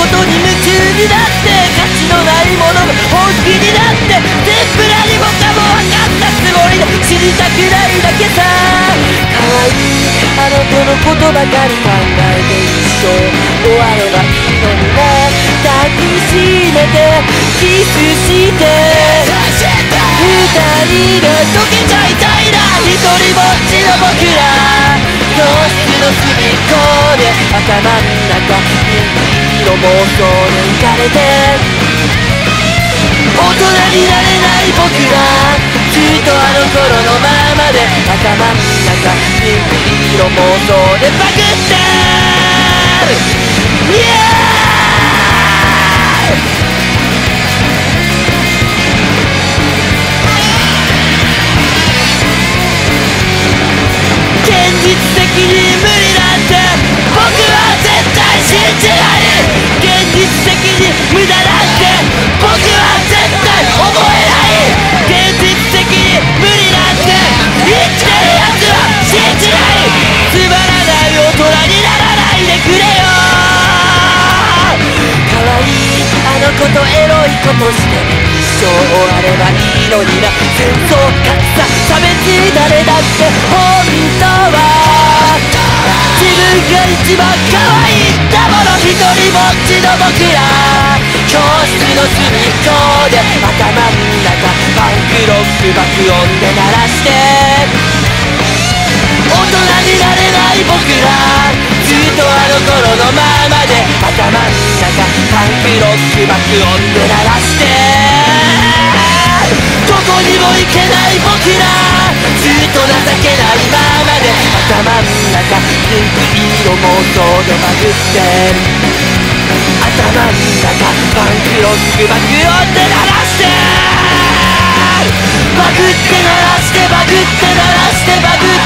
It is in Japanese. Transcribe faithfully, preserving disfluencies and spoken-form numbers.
ことに夢中になって価値のないものも本気になって天ぷらにもかも分かったつもりで知りたくないだけさ。可愛いあの子のことばかり考えて一生終わればいいのにな。抱きしめてキスして二人で溶けちゃいたいな。一人ぼっちの僕ら教室の隅っこで頭ん中ピンク色妄想に浮かれて大人になれない僕らずっとあの頃のままで頭ん中ピンク色妄想でバグってる。現実的に無理なんて僕は絶対信じない。現実的に無駄なんて僕は絶対思えない。現実的に無理なんて生きてるやつは信じない。つまらない大人にならないでくれよ。可愛いあの子とエロいことして一生終わればいいのにな。戦争格差差別誰だって本当は自分が一番可愛いんだもの。一人ぼっちの僕ら教室の隅っこで頭ん中パンクロック爆音で鳴らして大人になれない僕らずっとあの頃のままで頭ん中パンクロック爆音で鳴らしてどこにも行けない僕らずっと情けないままで頭ん中ピンク色妄想でバグって頭ん中パンクロック爆音で鳴らしてバグって鳴らしてバグって鳴らしてバグって